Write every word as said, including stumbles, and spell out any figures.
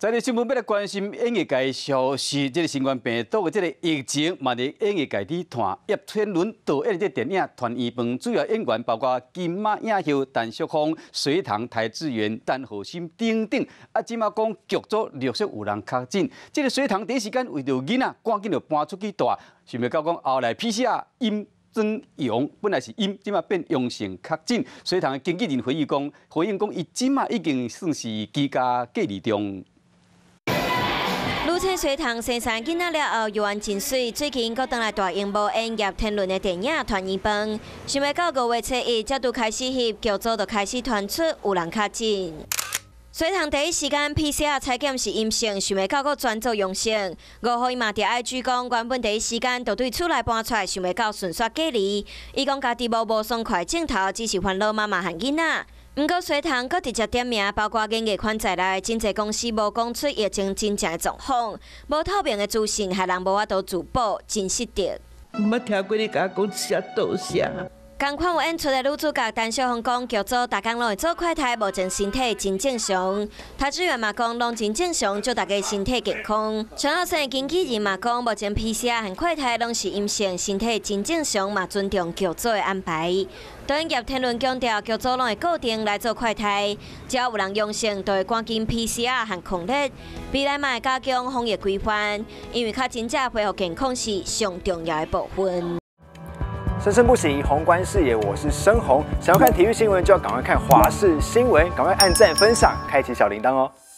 在日新闻要来关心演艺界消息，这个新冠病毒的这个疫情，嘛伫演艺界里团叶天伦导演的这电影《团圆饭》，主要演员包括金马影后陈淑芳、隋棠、台志远、陈浩心等等。啊，即马讲剧组陆续有人确诊，这个隋棠第一时间为着囡仔，赶紧就搬出去住，想要到讲后来 P C R 阴转阳，本来是阴，即马变阳性确诊。隋棠的经纪人回忆讲，回应讲伊即马已经算是居家隔离中。 女星隋棠生产囡仔了后，游玩真水。最近搁登来大荧幕演叶天伦的电影《团圆饭》，想要到五月初一才拄开始翕，剧组就开始传出有人确诊。隋棠第一时间 P C R 采检是阴性，想要到搁转做阳性。五号伊嘛伫 I G 讲，原本第一时间就对厝内搬出来，想要到顺续隔离。伊讲家己无无爽快镜头，只是烦恼妈妈和囡仔。 不过，隋棠阁直接点名，包括演艺圈在内，真侪公司无讲出疫情真正的状况，无透明的资讯，害人无法度自保，真失德。 毋捌听过你甲我讲谢多谢。 同款有演出的女主角陈淑芳讲，剧组大家拢会做快筛，目前身体真正常。台志远嘛讲，拢真正常，祝大家身体健康。陈浩生的经纪人嘛讲，目前 P C R 和快筛拢是阴性，身体真正常，嘛尊重剧组的安排。导演叶天伦强调，剧组拢会固定来做快筛，只要有人阳性，就会赶紧 P C R 和抗力。未来嘛会加强防疫规范，因为较真正恢复健康是上重要的部分。 生生不息，宏观视野，我是申宏。想要看体育新闻，就要赶快看华视新闻，赶快按赞、分享、开启小铃铛哦。